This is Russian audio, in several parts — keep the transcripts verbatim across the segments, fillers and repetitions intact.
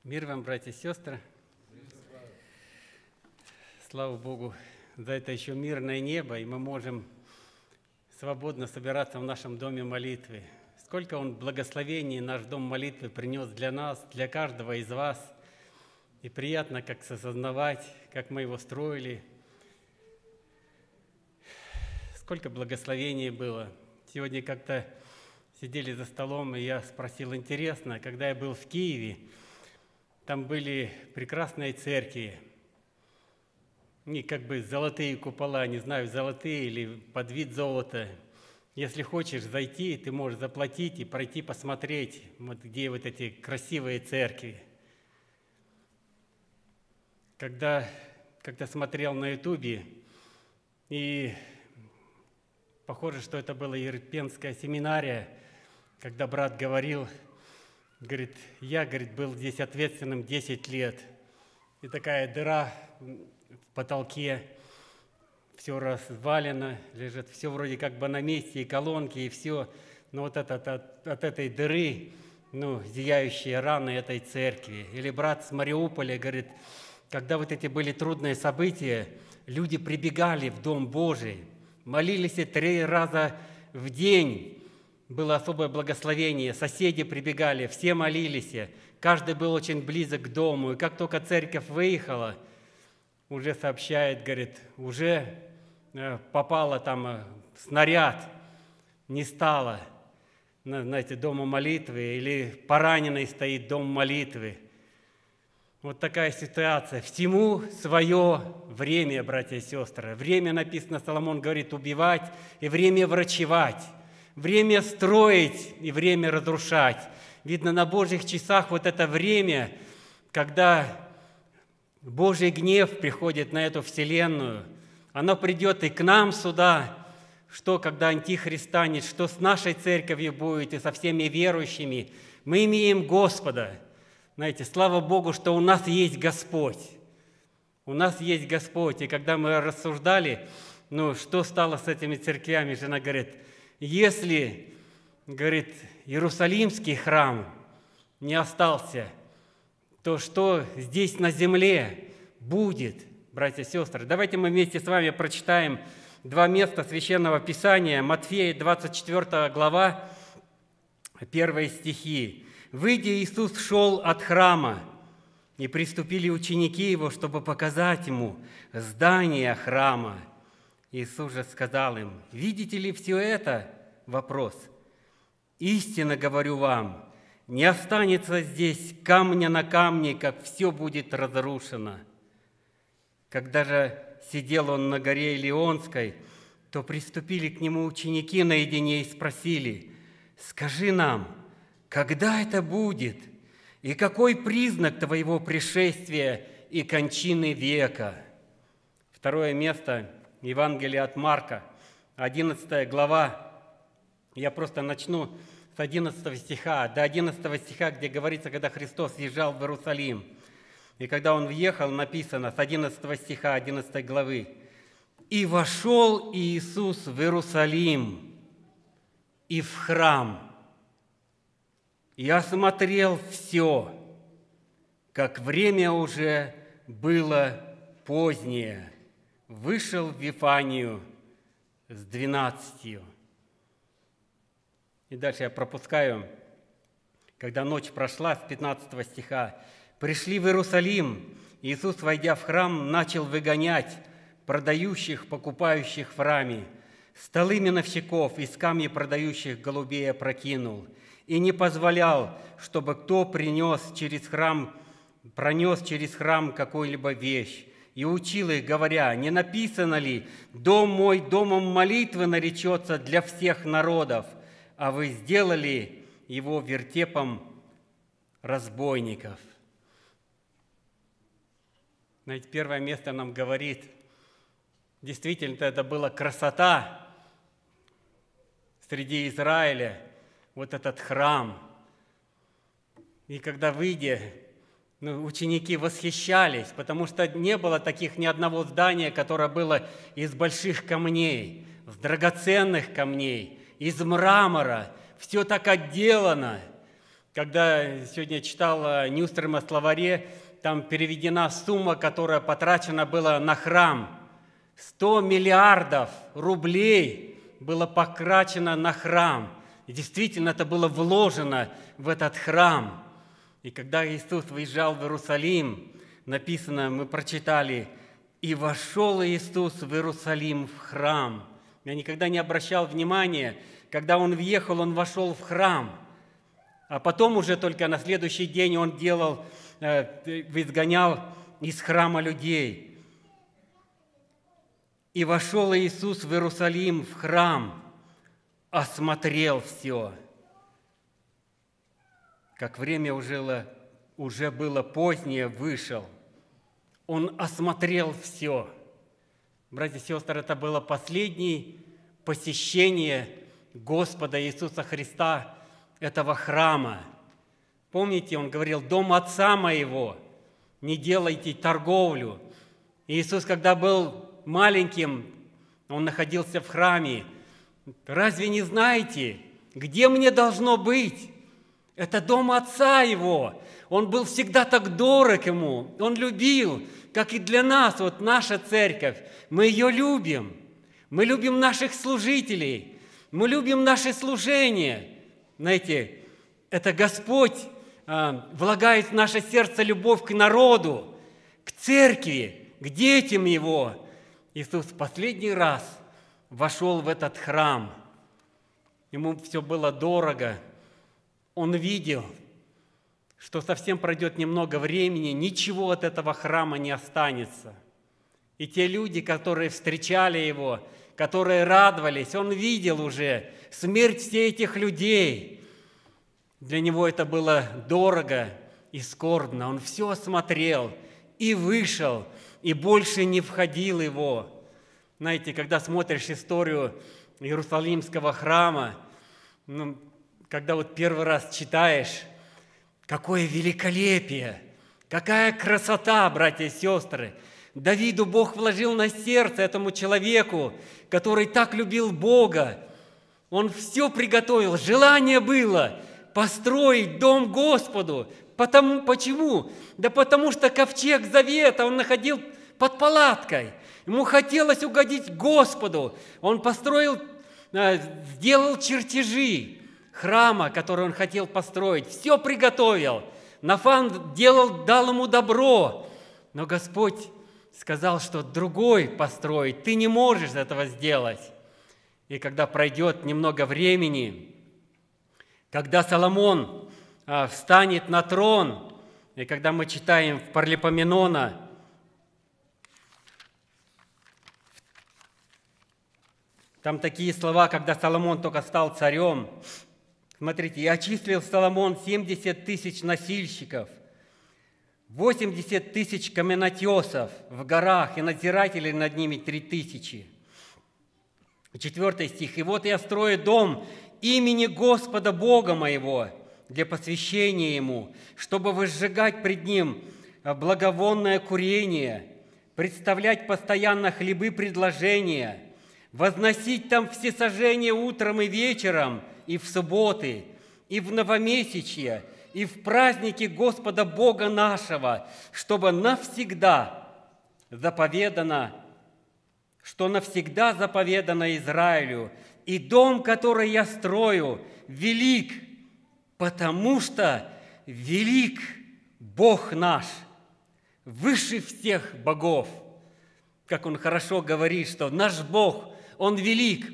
Мир вам, братья и сестры. Слава Богу за это еще мирное небо, и мы можем свободно собираться в нашем доме молитвы. Сколько Он благословений наш дом молитвы принес для нас, для каждого из вас. И приятно как осознавать, как мы его строили. Сколько благословений было. Сегодня как-то сидели за столом, и я спросил, интересно, когда я был в Киеве, там были прекрасные церкви, и как бы золотые купола, не знаю, золотые или под вид золота. Если хочешь зайти, ты можешь заплатить и пройти посмотреть, вот где вот эти красивые церкви. Когда, когда смотрел на Ютубе, и похоже, что это была Ерпенская семинария, когда брат говорил, говорит, я, говорит, был здесь ответственным десять лет. И такая дыра в потолке, все развалено, лежит, все вроде как бы на месте, и колонки, и все. Но вот это, от, от этой дыры, ну, зияющие раны этой церкви. Или брат с Мариуполя говорит, когда вот эти были трудные события, люди прибегали в Дом Божий, молились три раза в день. Было особое благословение, соседи прибегали, все молились, каждый был очень близок к дому. И как только церковь выехала, уже сообщает, говорит, уже попало там снаряд, не стало, знаете, дома молитвы, или пораненный стоит дом молитвы. Вот такая ситуация. Всему свое время, братья и сестры. Время, написано, Соломон говорит, убивать, и время врачевать. Время строить и время разрушать. Видно, на Божьих часах вот это время, когда Божий гнев приходит на эту вселенную, оно придет и к нам сюда, что когда Антихрист станет, что с нашей церковью будет и со всеми верующими. Мы имеем Господа. Знаете, слава Богу, что у нас есть Господь. У нас есть Господь. И когда мы рассуждали, ну, что стало с этими церквями, жена говорит, если, говорит, Иерусалимский храм не остался, то что здесь на земле будет, братья и сестры? Давайте мы вместе с вами прочитаем два места Священного Писания. Матфея, двадцать четвёртая глава, первые стихи. «Выйдя, Иисус шел от храма, и приступили ученики Его, чтобы показать Ему здание храма. Иисус же сказал им, видите ли все это? Вопрос. Истинно говорю вам, не останется здесь камня на камне, как все будет разрушено. Когда же сидел он на горе Илионской, то приступили к нему ученики наедине и спросили, скажи нам, когда это будет, и какой признак твоего пришествия и кончины века?» Второе место. Евангелие от Марка, одиннадцатая глава. Я просто начну с одиннадцатого стиха, до одиннадцатого стиха, где говорится, когда Христос въезжал в Иерусалим. И когда Он въехал, написано с одиннадцатого стиха одиннадцатой главы. «И вошел Иисус в Иерусалим и в храм, и осмотрел все, как время уже было позднее. Вышел в Вифанию с двенадцатью». И дальше я пропускаю. Когда ночь прошла, с пятнадцатого стиха, «Пришли в Иерусалим. Иисус, войдя в храм, начал выгонять продающих, покупающих в храме. Столы миновщиков и скамьи продающих голубей опрокинул. И не позволял, чтобы кто принес через храм, пронес через храм какую-либо вещь. И учил их, говоря, не написано ли, «Дом мой домом молитвы наречется для всех народов, а вы сделали его вертепом разбойников». Знаете, первое место нам говорит, действительно, это была красота среди Израиля, вот этот храм. И когда, выйдя, ну, ученики восхищались, потому что не было таких ни одного здания, которое было из больших камней, из драгоценных камней, из мрамора. Все так отделано. когда сегодня читал Ньюстрема словаре, там переведена сумма, которая потрачена была на храм. сто миллиардов рублей было потрачено на храм. И действительно, это было вложено в этот храм. И когда Иисус выезжал в Иерусалим, написано, мы прочитали, «И вошел Иисус в Иерусалим в храм». Я никогда не обращал внимания, когда Он въехал, Он вошел в храм. А потом уже только на следующий день Он делал, изгонял из храма людей. «И вошел Иисус в Иерусалим в храм, осмотрел все». Как время уже, уже было позднее, вышел. Он осмотрел все. Братья и сестры, это было последнее посещение Господа Иисуса Христа, этого храма. Помните, Он говорил, «Дом Отца Моего, не делайте торговлю». Иисус, когда был маленьким, Он находился в храме. «Разве не знаете, где мне должно быть? Это дом Отца Его». Он был всегда так дорог Ему, Он любил, как и для нас, вот наша церковь, мы ее любим. Мы любим наших служителей, мы любим наше служение. Знаете, это Господь э, влагает в наше сердце любовь к народу, к церкви, к детям Его. Иисус в последний раз вошел в этот храм. Ему все было дорого. Он видел, что совсем пройдет немного времени, ничего от этого храма не останется. И те люди, которые встречали Его, которые радовались, Он видел уже смерть всех этих людей. Для Него это было дорого и скорбно. Он все осмотрел и вышел, и больше не входил Его. Знаете, когда смотришь историю Иерусалимского храма, ну, когда вот первый раз читаешь, какое великолепие, какая красота, братья и сестры! Давиду Бог вложил на сердце этому человеку, который так любил Бога. Он все приготовил, желание было построить дом Господу. Потому, почему? Да потому что ковчег завета он находил под палаткой. Ему хотелось угодить Господу. Он построил, сделал чертежи храма, который он хотел построить. Все приготовил. Нафан делал, дал ему добро. Но Господь сказал, что другой построить. Ты не можешь этого сделать. И когда пройдет немного времени, когда Соломон а, встанет на трон, и когда мы читаем в Паралипоменона, там такие слова, когда Соломон только стал царем. Смотрите, «И очислил Соломон семьдесят тысяч носильщиков, восемьдесят тысяч каменотесов в горах, и надзирателей над ними три тысячи». Четвертый стих. «И вот я строю дом имени Господа Бога моего для посвящения Ему, чтобы возжигать пред Ним благовонное курение, представлять постоянно хлебы предложения, возносить там всесожжение утром и вечером, и в субботы, и в новомесячье, и в праздники Господа Бога нашего, чтобы навсегда заповедано, что навсегда заповедано Израилю, и дом, который я строю, велик, потому что велик Бог наш, выше всех богов». Как он хорошо говорит, что наш Бог, Он велик.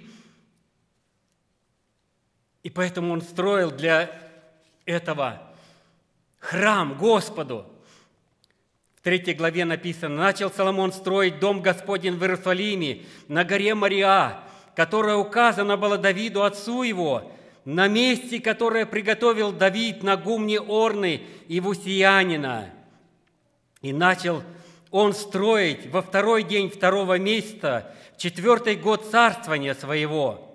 И поэтому Он строил для этого храм Господу. В третьей главе написано: «Начал Соломон строить дом Господень в Иерусалиме, на горе Мориа, которая указана была Давиду, отцу его, на месте, которое приготовил Давид на гумне Орны и Вусиянина. И начал он строить во второй день второго месяца, четвертый год царствования своего».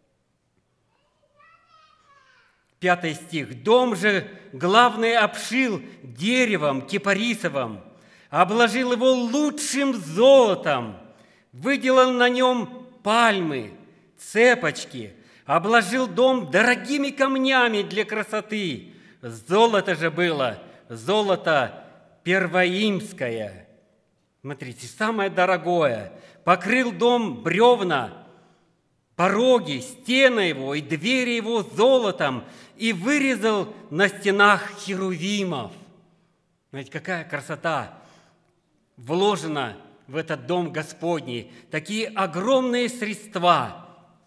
Пятый стих. «Дом же главный обшил деревом кипарисовым, обложил его лучшим золотом, выделал на нем пальмы, цепочки, обложил дом дорогими камнями для красоты, Золото же было, золото первоимское. Смотрите, самое дорогое. Покрыл дом бревна, пороги, стены его и двери его золотом, и вырезал на стенах херувимов. Знаете, какая красота вложена в этот дом Господний. Такие огромные средства.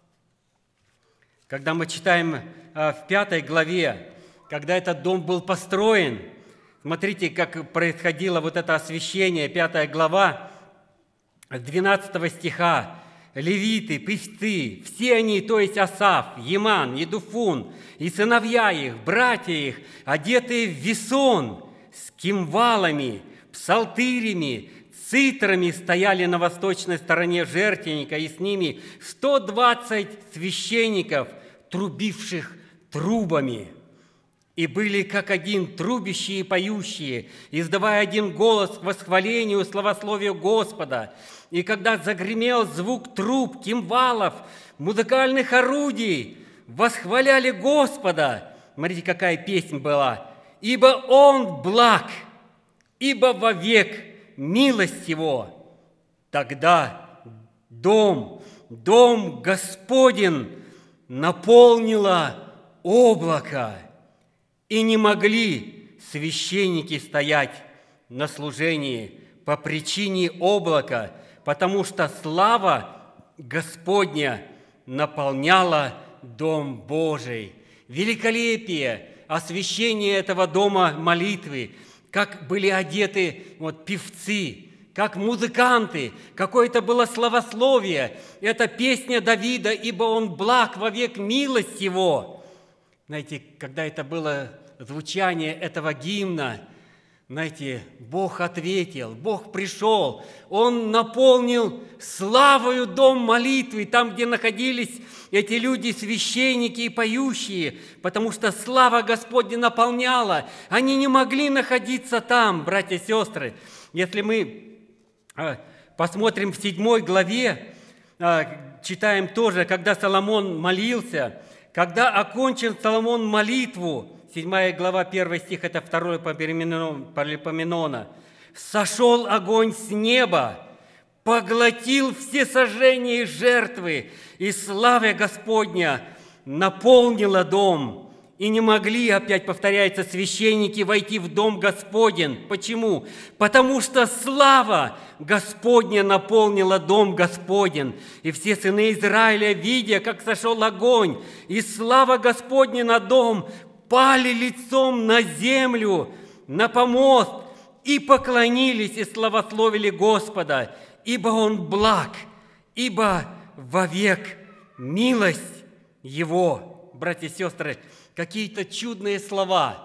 Когда мы читаем в пятой главе, когда этот дом был построен, смотрите, как происходило вот это освящение, пятая глава, с двенадцатого стиха. Левиты, певцы, все они, то есть Асаф, Еман, Едуфун, и сыновья их, братья их, одетые в весон, с кимвалами, псалтырями, цитрами стояли на восточной стороне жертвенника, и с ними сто двадцать священников, трубивших трубами. И были как один трубящие и поющие, издавая один голос к восхвалению, славословию Господа. И когда загремел звук труб, кимвалов, музыкальных орудий, восхваляли Господа. Смотрите, какая песня была. «Ибо Он благ, ибо вовек милость Его». Тогда дом, дом Господень наполнило облако, и не могли священники стоять на служении по причине облака, потому что слава Господня наполняла Дом Божий. Великолепие освящения этого дома молитвы, как были одеты вот, певцы, как музыканты, какое-то было славословие. Это песня Давида, ибо Он благ вовек милость Его. Знаете, когда это было звучание этого гимна, знаете, Бог ответил, Бог пришел, Он наполнил славою дом молитвы, там, где находились эти люди, священники и поющие, потому что слава Господня наполняла. Они не могли находиться там, братья и сестры. Если мы посмотрим в седьмой главе, читаем тоже, когда Соломон молился, когда окончил Соломон молитву, седьмая глава, первый стих, это второй Паралипоменона. «Сошел огонь с неба, поглотил все сожжения и жертвы, и слава Господня наполнила дом». И не могли, опять повторяется, священники войти в дом Господень. Почему? Потому что слава Господня наполнила дом Господень. И все сыны Израиля, видя, как сошел огонь, и слава Господня на дом, пали лицом на землю, на помост, и поклонились, и славословили Господа, ибо Он благ, ибо вовек милость Его. Братья и сестры, какие-то чудные слова.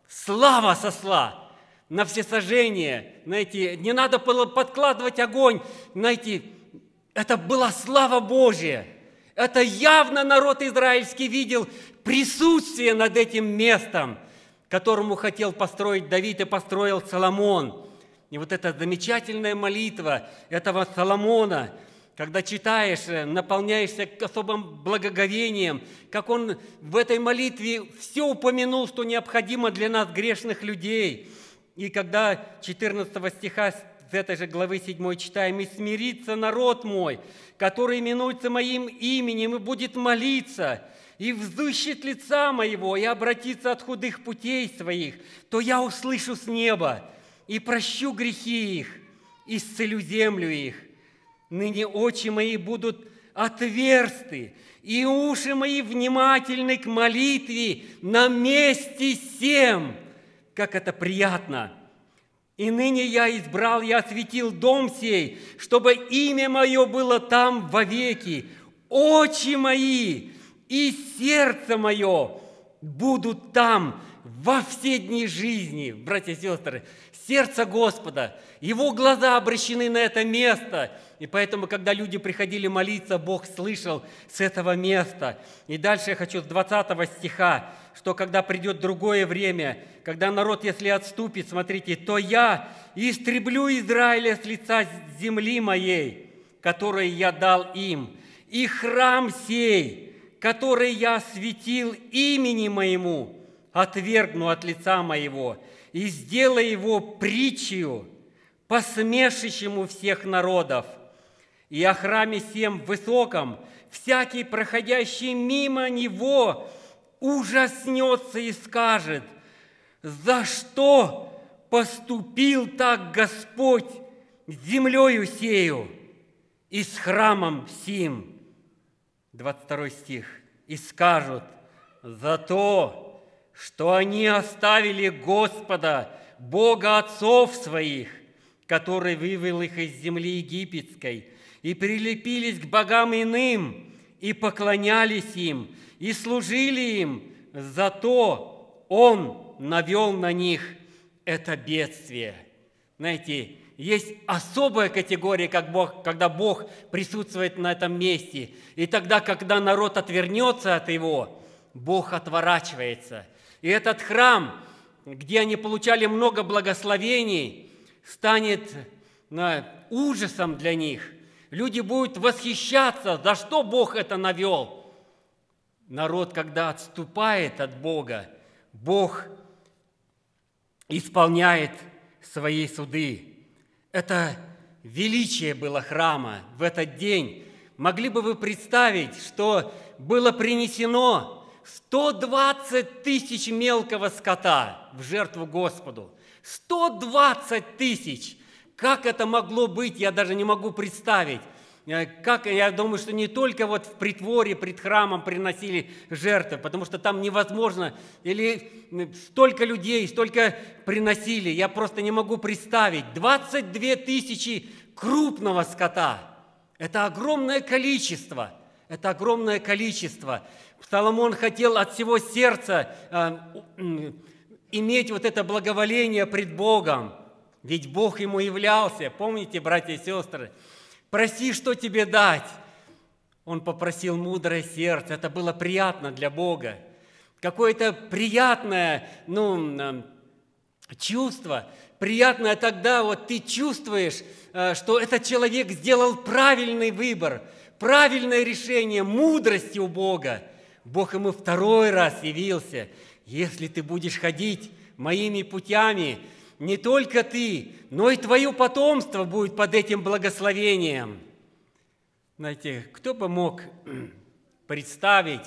Слава сошла на всесожжение. Знаете, не надо было подкладывать огонь. Знаете, это была слава Божья. Это явно народ израильский видел присутствие над этим местом, которому хотел построить Давид и построил Соломон. И вот эта замечательная молитва этого Соломона, когда читаешь, наполняешься особым благоговением, как он в этой молитве все упомянул, что необходимо для нас, грешных людей. И когда четырнадцатого стиха с этой же главы седьмой читаем: «И смирится народ мой, который именуется моим именем, и будет молиться, и взыщет лица моего, и обратится от худых путей своих, то я услышу с неба, и прощу грехи их, и исцелю землю их. Ныне очи мои будут отверсты, и уши мои внимательны к молитве на месте сем». Как это приятно! «И ныне я избрал, я осветил дом сей, чтобы имя мое было там вовеки. Очи мои и сердце мое будут там во все дни жизни». Братья и сестры, сердце Господа, Его глаза обращены на это место. И поэтому, когда люди приходили молиться, Бог слышал с этого места. И дальше я хочу с двадцатого стиха, что когда придет другое время, когда народ, если отступит, смотрите, то я истреблю Израиля с лица земли моей, которой я дал им, и храм сей, который я осветил имени моему, отвергну от лица моего и сделаю его притчею, посмешищем всех народов. И о храме сем высоком всякий, проходящий мимо него, ужаснется и скажет: за что поступил так Господь с землею сею и с храмом сим? двадцать второй стих. И скажут: за то, что они оставили Господа, Бога отцов своих, который вывел их из земли египетской, и прилепились к богам иным, и поклонялись им, и служили им, зато Он навел на них это бедствие. Знаете, есть особая категория, как Бог, когда Бог присутствует на этом месте. И тогда, когда народ отвернется от Его, Бог отворачивается. И этот храм, где они получали много благословений, станет ужасом для них. Люди будут восхищаться, за что Бог это навел. Народ, когда отступает от Бога, Бог исполняет свои суды. Это величие было храма в этот день. Могли бы вы представить, что было принесено сто двадцать тысяч мелкого скота в жертву Господу? сто двадцать тысяч! Как это могло быть, я даже не могу представить. Как, я думаю, что не только вот в притворе, пред храмом приносили жертвы, потому что там невозможно, или столько людей, столько приносили, я просто не могу представить. двадцать две тысячи крупного скота. Это огромное количество, это огромное количество. Соломон хотел от всего сердца э, иметь вот это благоволение пред Богом, ведь Бог ему являлся. Помните, братья и сестры? Проси, что тебе дать. Он попросил мудрое сердце. Это было приятно для Бога. Какое-то приятное, ну, чувство. Приятное тогда вот ты чувствуешь, что этот человек сделал правильный выбор, правильное решение, мудрости у Бога. Бог ему второй раз явился. Если ты будешь ходить моими путями, не только ты, но и твое потомство будет под этим благословением. Знаете, кто бы мог представить,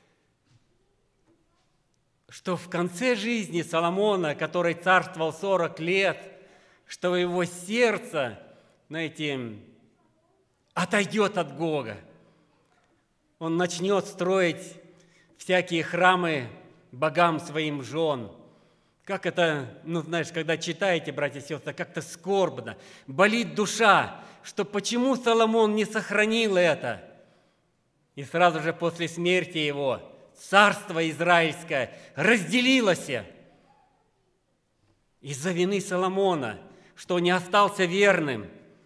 что в конце жизни Соломона, который царствовал сорок лет, что его сердце, знаете, отойдет от Бога. Он начнет строить всякие храмы богам своим жен. Как это, ну, знаешь, когда читаете, братья и сестры, как-то скорбно, болит душа, что почему Соломон не сохранил это. И сразу же после смерти его царство израильское разделилось из-за вины Соломона, что не остался верным.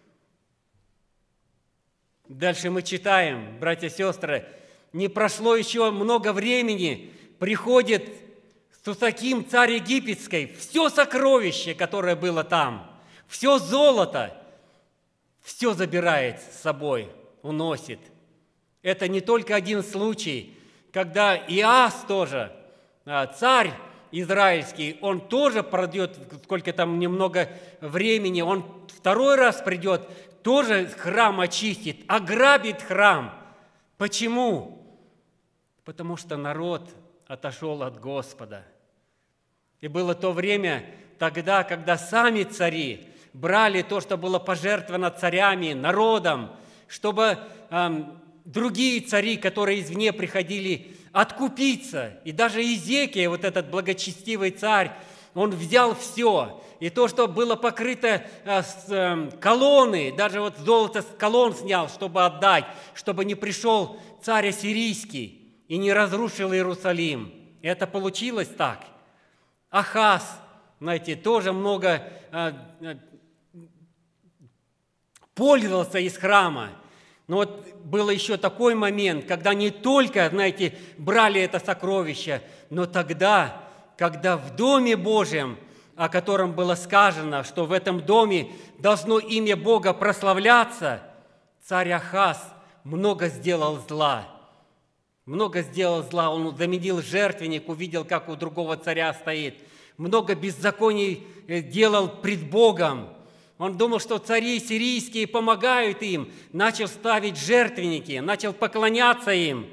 Дальше мы читаем, братья и сестры, не прошло еще много времени, приходит Сусаким, царь египетской, все сокровище, которое было там, все золото, все забирает с собой, уносит. Это не только один случай, когда Иас тоже, царь израильский, он тоже пройдет, сколько там немного времени, он второй раз придет, тоже храм очистит, ограбит храм. Почему? Потому что народ отошел от Господа. И было то время тогда, когда сами цари брали то, что было пожертвовано царями, народом, чтобы э, другие цари, которые извне приходили, откупиться. И даже Иезекия, вот этот благочестивый царь, он взял все. И то, что было покрыто э, с э, колонны, даже вот золото с колонн снял, чтобы отдать, чтобы не пришел царь ассирийский и не разрушил Иерусалим. И это получилось так. Ахаз, знаете, тоже много э, э, пользовался из храма. Но вот был еще такой момент, когда не только, знаете, брали это сокровище, но тогда, когда в Доме Божьем, о котором было сказано, что в этом доме должно имя Бога прославляться, царь Ахаз много сделал зла. много сделал зла, он заменил жертвенник, увидел, как у другого царя стоит. Много беззаконий делал пред Богом. Он думал, что цари сирийские помогают им, начал ставить жертвенники, начал поклоняться им.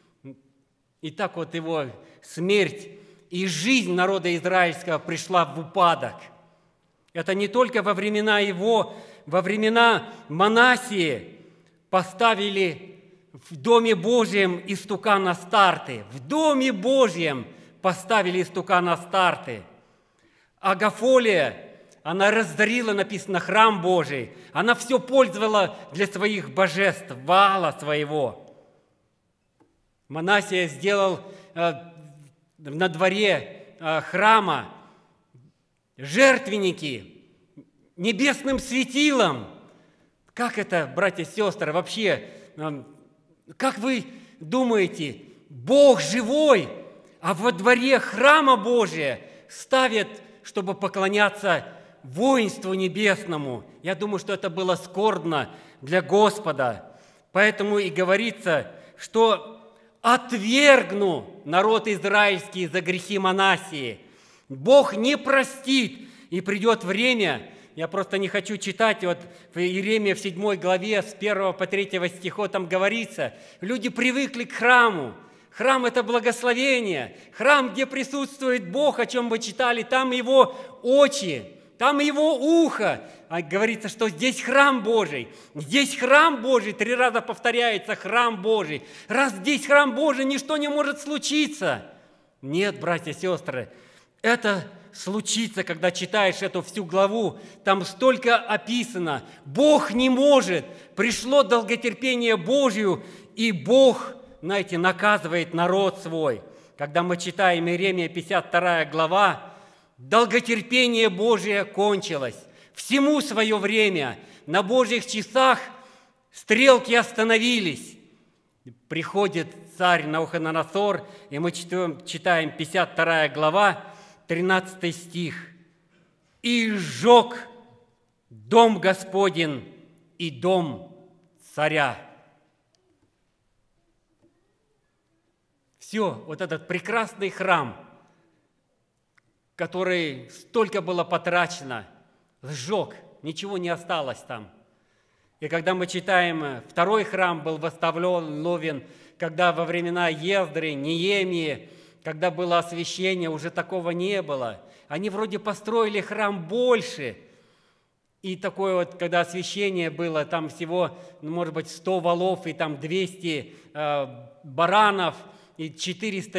И так вот его смерть и жизнь народа израильского пришла в упадок. Это не только во времена его, во времена Манассии поставили в Доме Божьем истукан Астарты. В Доме Божьем поставили истукан Астарты. Агафолия, она раздарила, написано, храм Божий. Она все пользовала для своих божеств, Ваала своего. Манассия сделал э, на дворе э, храма жертвенники небесным светилом. Как это, братья и сестры, вообще, э, как вы думаете, Бог живой, а во дворе храма Божия ставят, чтобы поклоняться воинству небесному? Я думаю, что это было скорбно для Господа. Поэтому и говорится, что «отвергну народ израильский за грехи Манассии». Бог не простит, и придет время, я просто не хочу читать, вот в Иеремии в седьмой главе с первого по третьего стиха там говорится, люди привыкли к храму. Храм – это благословение. Храм, где присутствует Бог, о чем мы читали, там Его очи, там Его ухо. А говорится, что здесь храм Божий. Здесь храм Божий, три раза повторяется, храм Божий. Раз здесь храм Божий, ничто не может случиться. Нет, братья и сестры, это случится, когда читаешь эту всю главу. Там столько описано. Бог не может. Пришло долготерпение Божию, и Бог, знаете, наказывает народ свой. Когда мы читаем Иеремия пятьдесят вторая глава, долготерпение Божие кончилось. Всему свое время. На Божьих часах стрелки остановились. Приходит царь Навуходоносор, и мы читаем пятьдесят вторая глава, тринадцатый стих. «И сжег дом Господень и дом царя». Все, вот этот прекрасный храм, который столько было потрачено, сжег, ничего не осталось там. И когда мы читаем, второй храм был восстановлен, когда во времена Ездры, Неемии, когда было освящение, уже такого не было. Они вроде построили храм больше. И такое вот, когда освящение было, там всего, может быть, сто волов и там двести э, баранов, и четыреста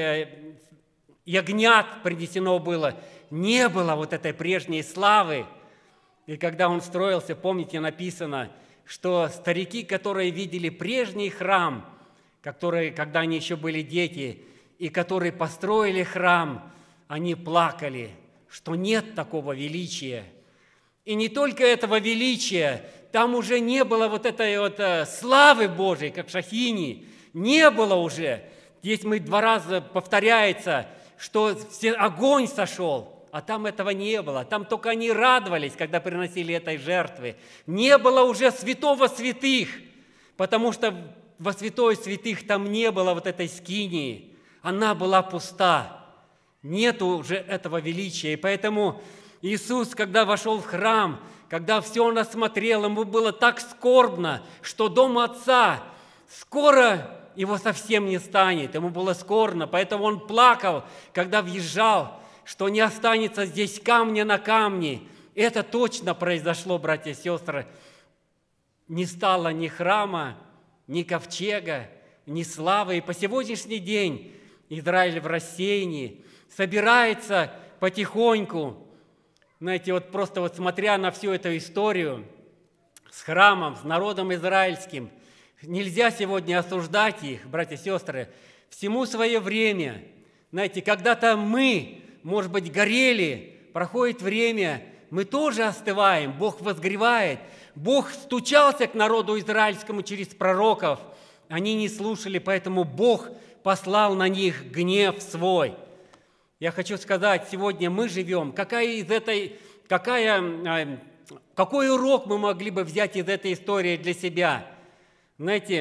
ягнят принесено было. Не было вот этой прежней славы. И когда он строился, помните, написано, что старики, которые видели прежний храм, которые, когда они еще были дети, и которые построили храм, они плакали, что нет такого величия. И не только этого величия, там уже не было вот этой вот славы Божией, как в Шахини, не было уже. Здесь мы два раза повторяется, что огонь сошел, а там этого не было. Там только они радовались, когда приносили этой жертвы. Не было уже святого святых, потому что во святой святых там не было вот этой скинии. Она была пуста. Нету уже этого величия. И поэтому Иисус, когда вошел в храм, когда все он осмотрел, ему было так скорбно, что дом Отца скоро его совсем не станет. Ему было скорбно, поэтому он плакал, когда въезжал, что не останется здесь камня на камне. Это точно произошло, братья и сестры. Не стало ни храма, ни ковчега, ни славы. И по сегодняшний день Израиль в рассеянии собирается потихоньку. Знаете, вот просто вот смотря на всю эту историю с храмом, с народом израильским, нельзя сегодня осуждать их, братья и сестры, всему свое время. Знаете, когда-то мы, может быть, горели, проходит время, мы тоже остываем, Бог возгревает. Бог стучался к народу израильскому через пророков, они не слушали, поэтому Бог послал на них гнев свой. Я хочу сказать, сегодня мы живем, какая из этой, какая, какой урок мы могли бы взять из этой истории для себя? Знаете,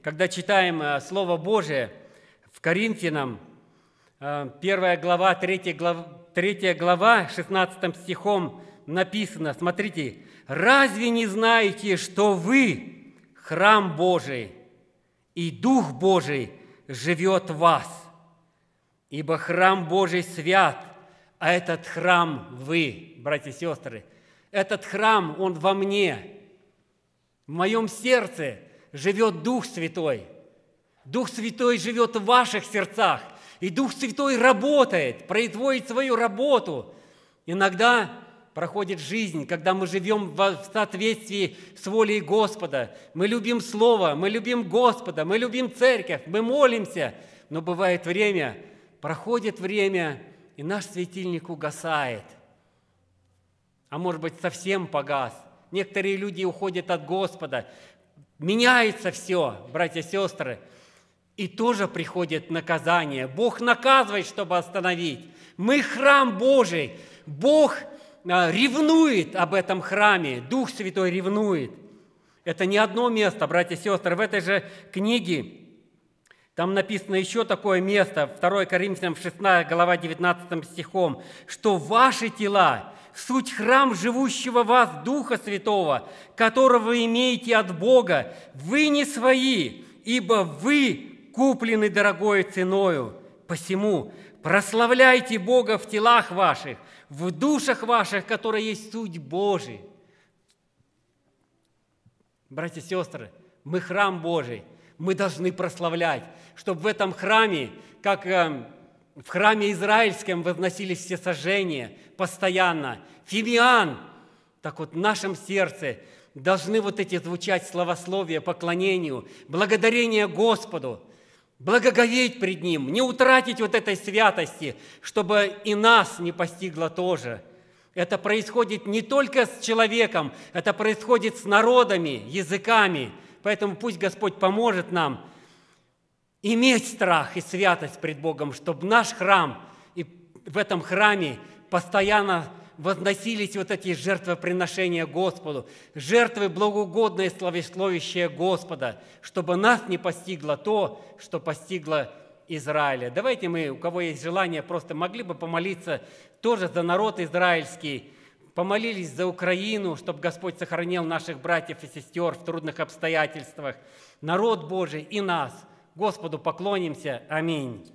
когда читаем Слово Божие в Коринфянам, первая глава, третья глава, третья глава, шестнадцатым стихом написано, смотрите, «Разве не знаете, что вы храм Божий, и Дух Божий живет в вас? Ибо храм Божий свят, а этот храм вы, братья и сестры. Этот храм, он во мне. В моем сердце живет Дух Святой. Дух Святой живет в ваших сердцах. И Дух Святой работает, производит свою работу. Иногда проходит жизнь, когда мы живем в соответствии с волей Господа. Мы любим Слово, мы любим Господа, мы любим Церковь, мы молимся. Но бывает время, проходит время, и наш светильник угасает. А может быть, совсем погас. Некоторые люди уходят от Господа. Меняется все, братья и сестры. И тоже приходит наказание. Бог наказывает, чтобы остановить. Мы храм Божий. Бог ревнует об этом храме. Дух Святой ревнует. Это не одно место, братья и сестры. В этой же книге там написано еще такое место, второе Коринфянам, шестая глава, девятнадцатым стихом, что ваши тела – суть храм живущего в вас Духа Святого, которого вы имеете от Бога. Вы не свои, ибо вы куплены дорогою ценою. Посему прославляйте Бога в телах ваших, в душах ваших, которые есть суть Божий. Братья и сестры, мы храм Божий, мы должны прославлять, чтобы в этом храме, как в храме израильском возносились все сожжения постоянно, фимиам, так вот в нашем сердце должны вот эти звучать славословия, поклонению, благодарение Господу, благоговеть пред Ним, не утратить вот этой святости, чтобы и нас не постигло тоже. Это происходит не только с человеком, это происходит с народами, языками. Поэтому пусть Господь поможет нам иметь страх и святость пред Богом, чтобы наш храм, и в этом храме постоянно возносились вот эти жертвоприношения Господу, жертвы благоугодные, славословящие Господа, чтобы нас не постигло то, что постигло Израиля. Давайте мы, у кого есть желание, просто могли бы помолиться тоже за народ израильский, помолились за Украину, чтобы Господь сохранил наших братьев и сестер в трудных обстоятельствах, народ Божий и нас. Господу поклонимся. Аминь.